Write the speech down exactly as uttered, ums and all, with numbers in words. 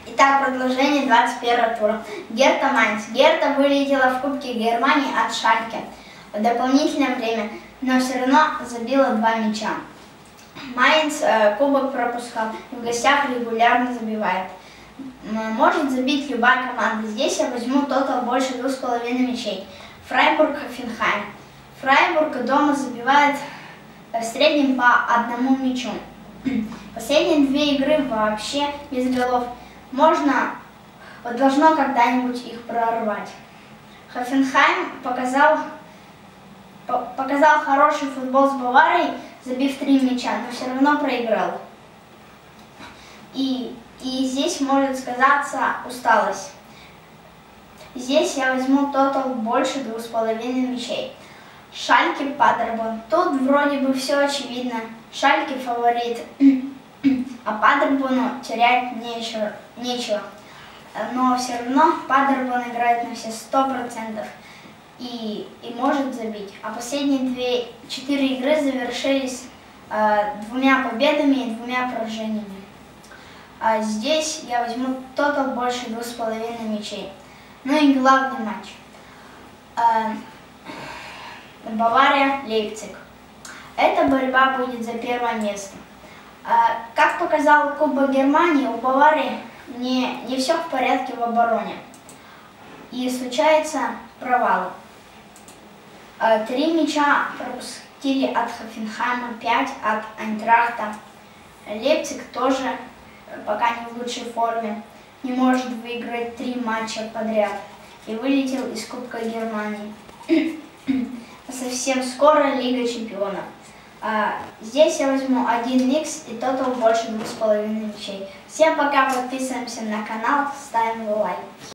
Итак, продолжение двадцать первого тура. Герта Майнц. Герта вылетела в Кубке Германии от Шальке в дополнительное время, но все равно забила два мяча. Майнц э, кубок пропускал и в гостях регулярно забивает. Может забить любая команда. Здесь я возьму тотал больше двух с половиной мячей. Фрайбург, Хофенхайм. Фрайбург дома забивает в среднем по одному мячу. Последние две игры вообще без голов. Можно, вот должно когда-нибудь их прорвать. Хофенхайм показал, по, показал хороший футбол с Баварией, забив три мяча, но все равно проиграл. И, и здесь может сказаться усталость. Здесь я возьму тотал больше двух с половиной мячей. Шальке, Падерборн. Тут вроде бы все очевидно. Шальке фаворит, а Падерборну терять нечего, нечего. Но все равно Падерборн играет на все сто процентов и, и может забить. А последние две, четыре игры завершились э, двумя победами и двумя поражениями. А здесь я возьму тотал больше двух с половиной мячей. Ну и главный матч. Э, Бавария, Лейпциг. Эта борьба будет за первое место. Как показал Кубок Германии, у Баварии не, не все в порядке в обороне. И случаются провалы. Три мяча пропустили от Хофенхайма, пять от Айнтрахта. Лейпциг тоже пока не в лучшей форме. Не может выиграть три матча подряд. И вылетел из Кубка Германии. Совсем скоро Лига Чемпионов. А, здесь я возьму один икс и тотал больше двух с половиной мячей. Всем пока, подписываемся на канал, ставим лайк.